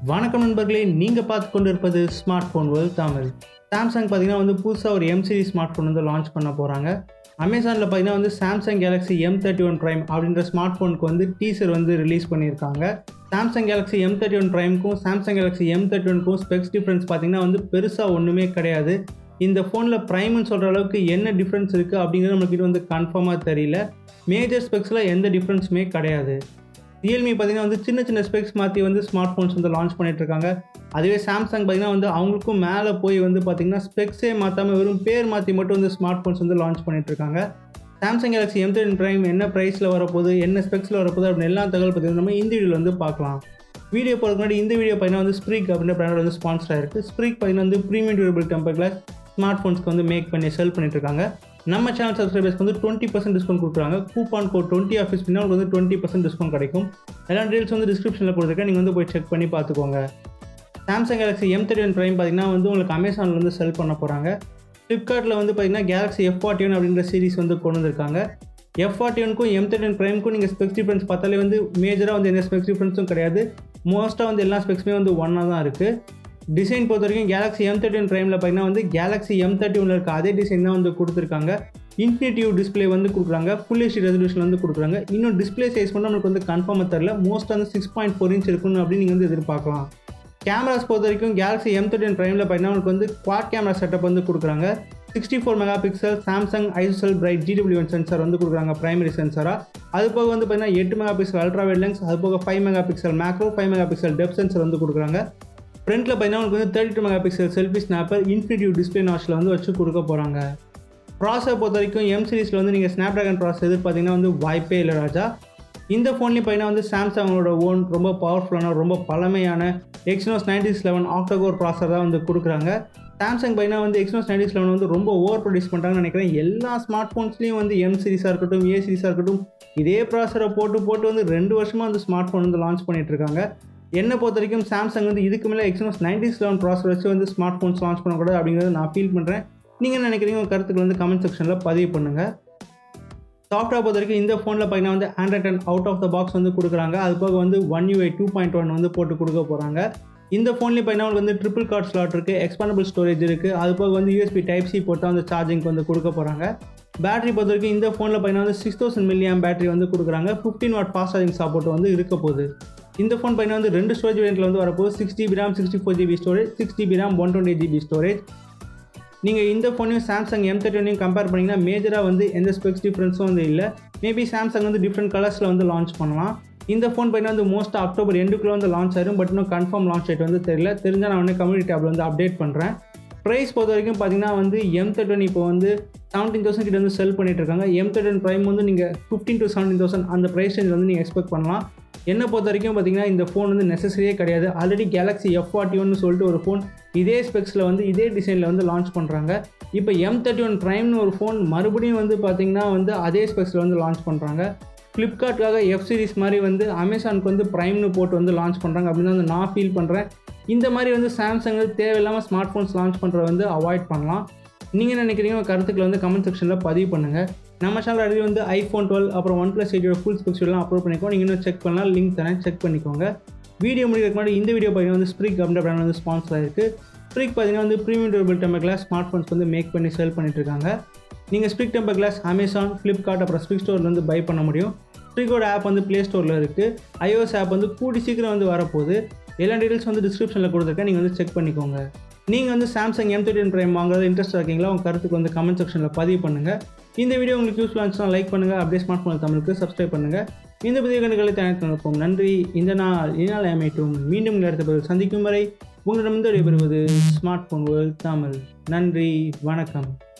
வணக்கம் நண்பர்களே, நீங்கள் பார்த்து கொண்டு இருப்பது smart phone world Tamil. Samsung பார்த்தீங்கன்னா புதுசாக ஒரு M series smart phone launch பண்ண போகிறாங்க. அமேசானில் பார்த்தீங்கன்னா சாம்சங் Galaxy M31 Prime அப்படின்ற ஸ்மார்ட் ஃபோனுக்கு டீசர் ரிலீஸ் பண்ணியிருக்காங்க. சாம்சங் Galaxy M31 Primeக்கும் சாம்சங் Galaxy M31க்கும் ஸ்பெக்ஸ் டிஃப்ரென்ஸ் பார்த்தீங்கன்னா பெருசாக ஒன்றுமே கிடையாது. இந்த ஃபோனில் ப்ரைம்னு சொல்கிற அளவுக்கு என்ன டிஃப்ரென்ஸ் இருக்குது அப்படிங்கிறது நம்மளுக்கு கன்ஃபார்மாக தெரியல. மேஜர் ஸ்பெக்ஸில் எந்த டிஃப்ரென்ஸுமே கிடையாது. ரியல்மி பார்த்தீங்கன்னா சின்ன சின்ன ஸ்பெக்ஸ் மாற்றி ஸ்மார்ட் ஃபோன்ஸ் லான்ச் பண்ணிட்டு இருக்காங்க. அதுவே சாம்சங் பார்த்தீங்கன்னா அவங்களுக்கும் மேலே போய் பார்த்தீங்கன்னா ஸ்பெக்ஸே மாற்றாமல் வெறும் பேர் மாற்றி மட்டும் ஸ்மார்ட் ஃபோன்ஸ் லான்ச் பண்ணிட்டு இருக்காங்க. சாம்சங் Galaxy M31 Prime என்ன ப்ரைஸில் வரப்போகுது, என்ன ஸ்பெக்ஸில் வரப்போகுது அப்படின்னு எல்லா தகவல் பார்த்தீங்கன்னா நம்ம இந்த வீடியோவில் பார்க்கலாம். வீடியோ போகிறதுக்கு முன்னாடி இந்த வீடியோ பார்த்தீங்கன்னா ஸ்ப்ரீக் அப்படின்ற பிராண்டோட ஸ்பான்சர் ஆயிருக்கு. ஸ்ப்ரீக் பார்த்தீங்கன்னா premium durable temper glass smart ஃபோன்ஸ்க்கு மேக் பண்ணி செல் பண்ணிட்டு இருக்காங்க. நம்ம சேனல் சப்ஸ்கிரைபர்ஸ்க்கு 20% டிஸ்கவுண்ட் கொடுக்குறாங்க. கூப்பான் கோட் 20 ஆஃபீஸ் பண்ணால் உங்களுக்கு 20% டிஸ்கவுண்ட் கிடைக்கும். எல்லா டீல்ஸ் டிஸ்கிரிப்ஷனில் கொடுத்துருக்கேன், நீங்கள் போய் செக் பண்ணி பார்த்துக்கோங்க. சாம்சங் Galaxy M31 Prime பார்த்தீங்கன்னா உங்களுக்கு அமேசானில் செல் பண்ண போகிறாங்க. ஃப்ளிப்கார்ட்டில் பார்த்தீங்கன்னா Galaxy F41 அப்படின்ற சீரிஸ் கொண்டு வந்திருக்காங்க. F41க்கும் M31 Primeக்கும் நீங்கள் ஸ்பெக்ஸ் டிஃப்ரென்ஸ் பார்த்தாலே மேஜராக எந்த ஸ்பெக்ஸ் டிஃப்ரென்ஸும் கிடையாது. மோஸ்ட்டாக எல்லா ஸ்பெக்ஸுமே ஒன்றா தான் இருக்குது. டிசைன் பொறுத்த வரைக்கும் Galaxy M31 Primeல பார்த்தீங்கன்னா Galaxy M31ல இருக்க அதே டிசைன் தான் கொடுத்துருக்காங்க. இன்ஃபினிட்டிவ் டிஸ்பிளே கொடுக்குறாங்க. ஃபுல் HD ரெசல்யூஷன் கொடுக்குறாங்க. இன்னும் டிஸ்பிளே சைஸ் நம்மளுக்கு கன்ஃபார்மாக தெரியல. மோஸ்ட்டாக 6.4 இன்ச் இருக்கணும் அப்படின்னு நீங்கள் எதிர்பார்க்கலாம். கேமராஸ் பொறுத்த வரைக்கும் Galaxy M31 Primeல பார்த்தீங்கன்னா உங்களுக்கு குவாட் கேமரா செட்டப் கொடுக்குறாங்க. 64 mega pixel Samsung ISOCELL GW1 sensor கொடுக்குறாங்க பிரைமரி சென்சாராக. அது போக பார்த்தீங்கன்னா 8 mega pixel ultra wide lens, அது போக 5 mega pixel macro, 5 mega pixel depth sensor கொடுக்குறாங்க. ஃப்ரண்ட்டில் பார்த்தீங்கன்னா உங்களுக்கு 32 mega pixel selfie snapper infinitive display நாச்சில் வச்சு கொடுக்க போகிறாங்க. ப்ராசஸர் பொறுத்த வரைக்கும் எம் சீரிஸில் நீங்கள் ஸ்னாப்ட்ராகன் ப்ராசஸர் எதிர்பார்த்தீங்கன்னா வாய்ப்பே இல்லை ராஜா. இந்த ஃபோன்லேயும் பார்த்தீங்கன்னா சாம்சங்கோட ஓன் ரொம்ப பவர்ஃபுல்லான ரொம்ப பழமையான Exynos 9011 ஆக்டோகோர் ப்ராசஸர் தான் கொடுக்குறாங்க. சாம்சங் பார்த்தீங்கன்னா Exynos 9011 ரொம்ப ஓவர் ப்ரொடியூஸ் பண்ணுறாங்கன்னு நினைக்கிறேன். எல்லா ஸ்மார்ட் ஃபோன்ஸ்லேயும் எம் சீரிஸாக இருக்கட்டும், ஏ சீரிஸாக இருக்கட்டும், இதே ப்ராசஸரை போட்டு 2 வருஷமாக ஸ்மார்ட் ஃபோன் லான்ச் பண்ணிட்டு இருக்காங்க. என்னை பொறுத்த வரைக்கும் சாம்சங் இதுக்கு மேலே Exynos 9011 ப்ராசஸர் வச்சு ஸ்மார்ட் ஃபோன்ஸ் லான்ச் பண்ணக்கூடாது அப்படிங்கிறத நான் ஃபீல் பண்ணுறேன். நீங்கள் நினைக்கிறீங்க உங்கள் கருத்துக்கள் கமெண்ட் செக்ஷனில் பதிவு பண்ணுங்கள். சாஃப்ட்வேர் பொறுத்த வரைக்கும் இந்த ஃபோனில் பார்த்தீங்கன்னா Android 10 out of the box கொடுக்குறாங்க. அது போக One UI 2.1 போட்டு கொடுக்க போகிறாங்க. இந்த ஃபோன்லேயே பார்த்தீங்கன்னா ட்ரிபிள் கார்ட் ஸ்லாட் இருக்குது, எக்ஸ்பாண்டபிள் ஸ்டோரேஜ் இருக்குது. அது போக USB Type-C போட்டால் சார்ஜிங் கொடுக்க போகிறாங்க. பேட்டரி பொறுத்த வரைக்கும் இந்த ஃபோனில் பார்த்தீங்கன்னா 6000 mAh பேட்டரி கொடுக்குறாங்க. 15 வாட் ஃபாஸ்ட் சார்ஜிங் சப்போர்ட் இருக்க போகுது. இந்த ஃபோன் பார்த்தீங்கன்னா 2 ஸ்டோரேஜ் வேரியண்ட்டில் வரப்போகுது. 6GB RAM 64GB storage, 6GB RAM 128GB storage. நீங்கள் இந்த ஃபோனையும் சாம்சங் M31 கம்பேர் பண்ணிங்கன்னா மேஜராக எந்த ஸ்பெக்ஸ் டிஃப்ரென்ஸும் இல்லை. மேபி சாம்சங் டிஃப்ரெண்ட் கலர்ஸில் லான்ச் பண்ணலாம். இந்த ஃபோன் பார்த்தீங்கன்னா மோஸ்ட் அக்டோபர் எண்டுக்குள்ளே லான்ச் ஆயிடும். பட் இன்னும் கன்ஃபார்ம் லான்ச் டேட் தெரியல. தெரிஞ்சால் நான் கம்யூனிட்டி டேப்பில் அப்டேட் பண்ணுறேன். ப்ரைஸ் பொறுத்த வரைக்கும் பார்த்தீங்கன்னா M31 இப்போ 17,000 கிட்ட செல் பண்ணிட்டு இருக்காங்க. M31 Prime நீங்கள் 15,000 to 17,000 அந்த ப்ரைஸ் ரேஞ்சில் நீங்கள் எக்ஸ்பெக்ட் பண்ணலாம். என்னை பொறுத்த வரைக்கும் பார்த்தீங்கன்னா இந்த ஃபோன் நெசசரியே கிடையாது. ஆல்ரெடி Galaxy F41 சொல்லிட்டு ஒரு ஃபோன் இதே ஸ்பெக்ஸில் இதே டிசைனில் லான்ச் பண்ணுறாங்க. இப்போ M31 Primeனு ஒரு ஃபோன் மறுபடியும் பார்த்தீங்கன்னா அதே ஸ்பெக்ஸில் லான்ச் பண்ணுறாங்க. ஃப்ளிப்கார்ட்டுக்காக F சீரிஸ் மாதிரி அமேசானுக்கு ப்ரைம்னு போட்டு லான்ச் பண்ணுறாங்க அப்படின்னு நான் ஃபீல் பண்ணுறேன். இந்த மாதிரி சாம்சங் தேவையில்லாமல் ஸ்மார்ட் ஃபோன்ஸ் லான்ச் பண்ணுறத அவாய்ட் பண்ணலாம். நீங்கள் நினைக்கிறீங்க கருத்துக்களை கமெண்ட் செக்ஷனில் பதிவு பண்ணுங்கள். நம்ம சேனல் ஆல்ரெடி iPhone 12 அப்புறம் OnePlus 8 ஃபுல் ஸ்பெக்ஸ் எல்லாம் அப்லோட் பண்ணிக்கோங்க. நீங்கள் இன்னும் செக் பண்ணலாம், லிங்க் தரேன், செக் பண்ணிக்கோங்க. வீடியோ முடிக்கிறதுக்கு முன்னாடி இந்த வீடியோ பார்த்தீங்கன்னா ஸ்ப்ரீக் அப்படின்ற பிராண்ட் ஸ்பான்சர் ஆயிருக்கு. ஸ்ப்ரீக் பார்த்தீங்கன்னா premium durable temper glass smart phones make பண்ணி செல் பண்ணிட்டு இருக்காங்க. நீங்கள் ஸ்ப்ரீக் டெம்பர் கிளாஸ் அமேசான், ஃப்ளிப்கார்ட் அப்புறம் ஸ்ப்ரீக் ஸ்டோர்லேருந்து பை பண்ண முடியும். ஸ்ப்ரீக்கோட ஆப் ப்ளே ஸ்டோரில் இருக்குது. iOS ஆப் கூடி சீக்கிரம் வரப்போகுது. எல்லா டீட்டெயில்ஸ் டிஸ்கிரிப்ஷனில் கொடுத்துருக்கேன், நீங்கள் செக் பண்ணிக்கோங்க. நீங்கள் சாம்சங் M31 Prime வாங்குறது இன்ட்ரெஸ்ட் இருக்கீங்களா? உங்கள் கருத்துக்கு கமெண்ட் செக்ஷனில் பதிவு பண்ணுங்கள். இந்த வீடியோ உங்களுக்கு யூஸ்ஃபுல்லாக இருந்துச்சுன்னா லைக் பண்ணுங்கள். அப்படியே ஸ்மார்ட் ஃபோன் தமிழுக்கு சப்ஸ்கிரைப் பண்ணுங்கள். இந்த புதிய கண்டுகளை தயாரித்து அனுப்பும். நன்றி. இந்த நாள் இந்நாள் அமையட்டும். மீண்டும் இடத்த சந்திக்கும் வரை உங்களிடம் விடைபெறுவது ஸ்மார்ட் ஃபோன் வேர்ல்ட் தமிழ். நன்றி, வணக்கம்.